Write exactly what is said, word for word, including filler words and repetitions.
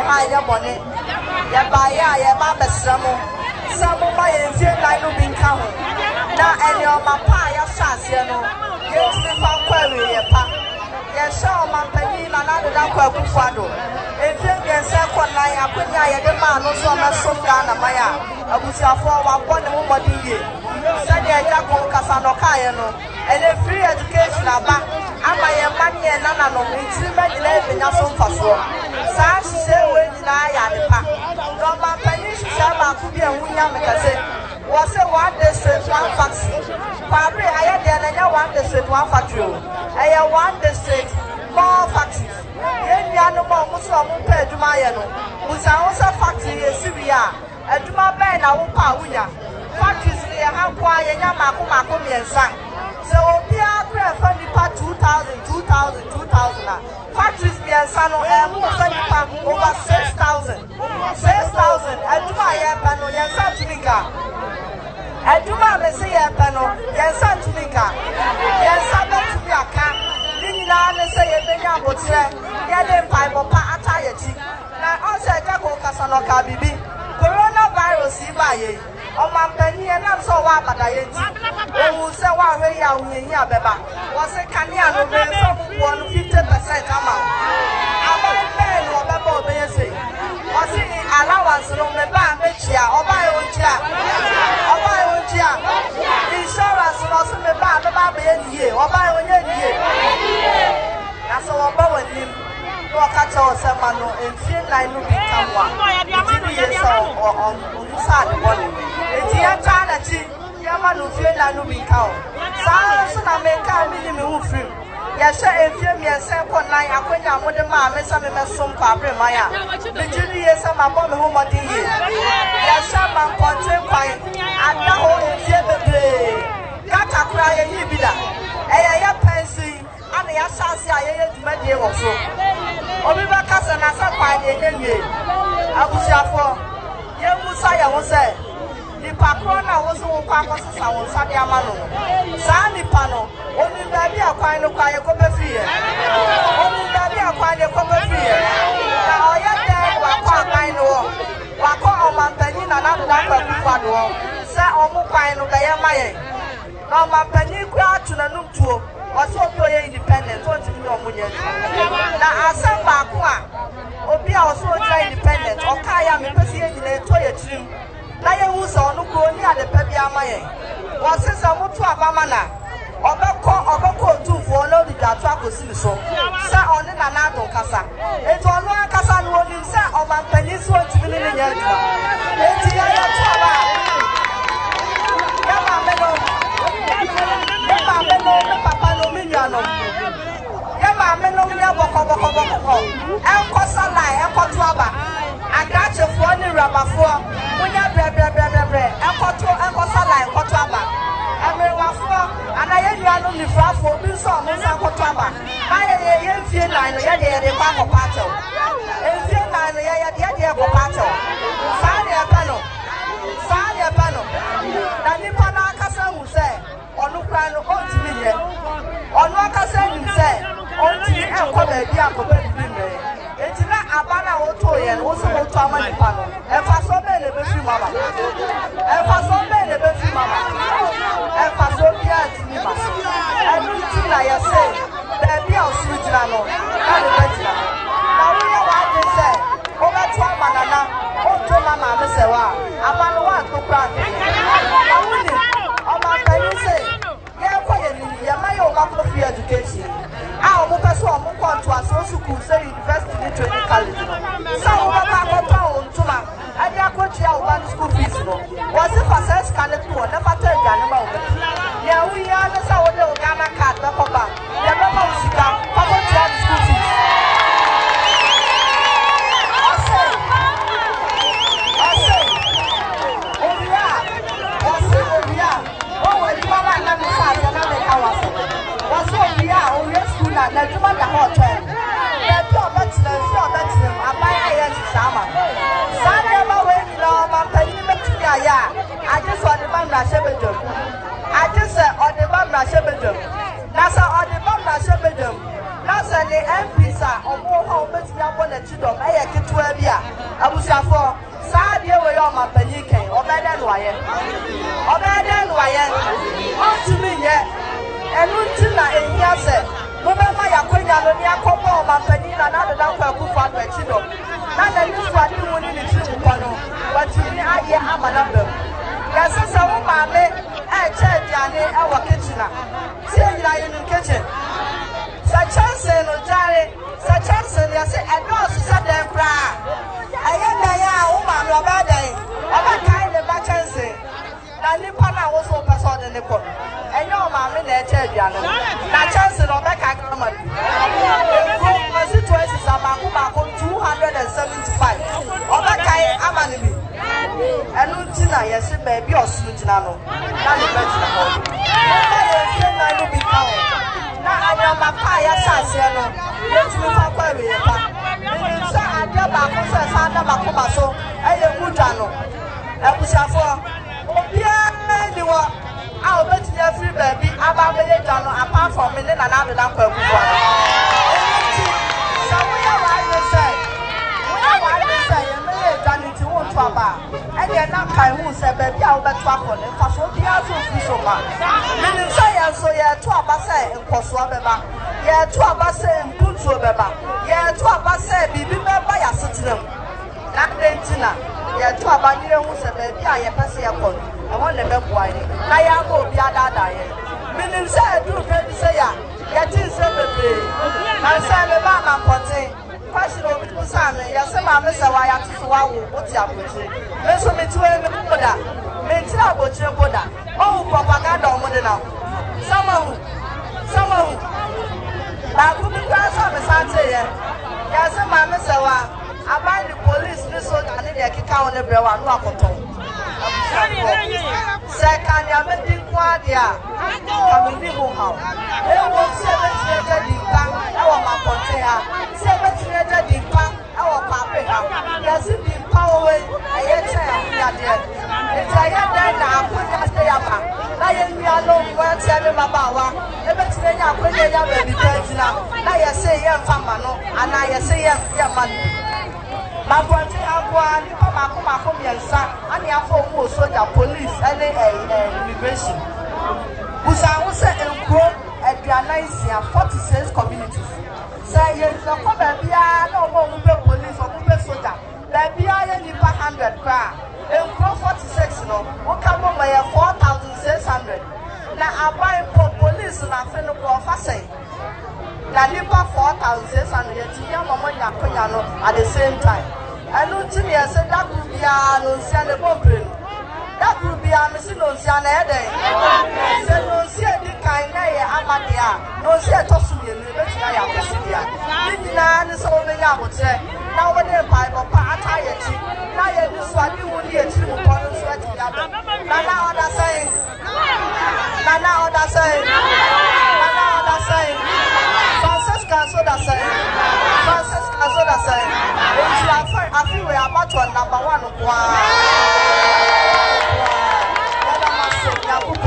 high your money. Ya buy ya baba samo. Some of my feel like no being count. Now and your mapa ya sasiano. Yes, the pump query ya pa. Yes, so my penny and another Kwaku Oteng. If you can say one night, I put ya the man no so much so down a maya. I was your four one woman in you. Sunday Jaco Casano Cayano. And a free education about Amaya money and none of it. It's in your son for so. Such say when I had the pack. No, my penny shall could be a woman because was a one district, one factory. Probably higher than a one district, one factory. I have one district, more factories. Then you are no more Muslim compared to my own. Who's also factory in Syria. And to my man, I will power. Factories near how quiet Yamaku Makomi and Sang. So, we are funding part two thousand, two thousand, two thousand. Factories near Sano and over six thousand. six thousand. And to my panel, Yansan Tunika. And to my Messiah panel, Yansan Tunika. Yansan Tunika. Nina say a Benya Botre, Yaden Pipe Atayati. Now, also a Jaco Casanoka Bibi. Coronavirus, Ibaye. On my penny and I'm so what but I ain't. Oh, so what way out in here, Beba. Was a Kanyano one fifty percent amount. I'm a man or Bebo Bese. Was it allowance on the band, Bechia, or buy own chair, or buy own chair. Insurance was on the band, about the year, or buy one year. That's all about him. Catch us a man and feel like no become one. It's on side one. It's your time that your man will feel like no become. So I may come in the free. Yes, sir, if you me a second night, I quit out with the man, Miss Some Kwabere Maya. The Julius and my bomb home of the year. Yes, sir, my country fine. I know if you ever play. Got a cry and you be that. I am pensy. And the assassin I to my dear also. Obiba Cassan as a fine in the I was your for young Musaya was said. The Pakrona was all Papa Sawan Sadia Mano. Sandy Pano, only baby a kind of quiet copper fear. Only baby a quiet copper fear. Now I am there, Waka Dino, Waka on Mantanin, another number of Fado, Sir Omukaino Dayamaye. Now my penny crowd to the new tour. Also, independent. What do you know? Now, as a Bakua, Obi also independent. Okay, I'm a person in a toilet room. Now, you was on the Pebia Maye. Was this a mutu Abamana? Obako, Obako, two for no, the Jatako Simpson. Sir, on the Nanato Casa. It's on one Casa, no one sir, of a peninsula to be in the year. It's the other. Papa no Miniano. Yama Meno Boko Boko Boko. El Cosa Lai, El Cotuaba. I got you for the rubber for. When you bread, bread, bread, bread. El Cotu, El Cosa Lai, Cotuaba. And we were for. And I had no new frost for this song, Musa Cotuaba. I had a young few line, the idea of the Paco Pato. And few line, the idea of the Pato. Sanya Pano. Sanya Pano. Now, Nipana Casa will say. On the plan of Otimia. On what I said, you say, Otimia and Kwabere Mamponten. It's not Abana Otoy and also Otama Pano. And for so many baby mama. And for so many baby mama. And for so many mama. Everything I say, there be a sweet nano. Not a better. Now we are what they say. Over to Manana, Otoma Mamesewa. Abana one to cry. I wouldn't. On my penny say, yeah, quietly, yeah, my own free education. Our Mukaso, Mukon to us, also could say university training college. So, what I got town to my, and the Aquatia one school fees. Was it for such kind of two, never tell you about it. Yeah, we are the Saudi Ghana card, the Papa. The number of Sika, Papa John school fees. I say, I say, oh, yeah, I say, oh, yeah. Was what we are, or yes, school, and let you want the hotel. Let your bachelor, your bachelor, and buy a summer. Sunday, my way, you know, my penny, I just want to find myself Papa, my penny came, or better wire. Or better wire. On to me yet. And until I hear said, Remember, I couldn't have any couple of my penny and another down for a good father. Not that you are doing in the true panel, but you need I hear I'm a number. Yes, so my man, I tell Johnny our kitchen. See you in the kitchen. Such as no Johnny, such as I say, I don't set them cry. I am there, woman, your bad day. I'm kind of back and say. Now, Nipana was so person in the court. And your mammy, they tell Johnny. Now, chance of back I come on. My situation is about two hundred seventy-five. Obakai Amanibi. And Utina, yes, baby, or Sutinano. Not the vegetable. I will be found. Now I am a pie assassin. Let me for Kwabere. So I got back on Santa Macomaso. I am Mutano. I was a four. Yeah, you are. I'll bet you every baby. I'm a million apart from me and another lamp of one. So we are right to say. We are right to say. You may have done it to one to a bar. And you're not kind who said, baby, I'll bet you up on it. For so the answer is so much. Meaning, so you're two of us in Koswabeba. You're two of us in Punswabeba. You're two of us in Bibi by a citizen. Not Dentina. You're two of us who said, baby, I am passing upon. I want to be whining. I am going to be a dying. Meaning, say, do baby say, get in separately. And say, Mamma Mamponten. Question of Kusame, yes, Mamma said, why I took one what's your butcher. Let's me to a Buddha. Mental butcher Buddha. Oh, propaganda on the now. Someone, someone. Now, who can pass on the Sunday? Yes, Mamma said, I buy the police, this one, and they kick out the bread and walk on. Second, you are making quadia. Coming in home. It was seven years in bank. Our Mamponten. Seven years in bank. Our Papa. Yes, it be power. I yet say we are dead. It's I am dead now. Put us stay up. Now you are no one telling Babawa. Every time you put your baby now. Now you say young famano, and now you say young man. Mamponten Aqua, Papa, Papa, Yansa, and the Afro soldier, police, and immigration. Usa was set and grow at Ghanaian forty-six communities. Say, yes, no, baby, no more police or soldier. Baby, I only one hundred cry. And grow forty-six, no, what come on by four thousand six hundred. Now I buy police and I feel no say. Now, four thousand six hundred at the same time. I know to me, I said that would be a Luciana Bombrin. That would be a Missy Luciana Ede. Said Lucia de Kaina, Amadia, Lucia Tosuya, I am Lucia. Nine is all the Yabote. Now, when they buy a party, now you do what you would get to one sweat together. Now, other saying, now, other saying, now, other saying. Francisca Oteng Francisca Oteng Mensah. I feel we are about to number one.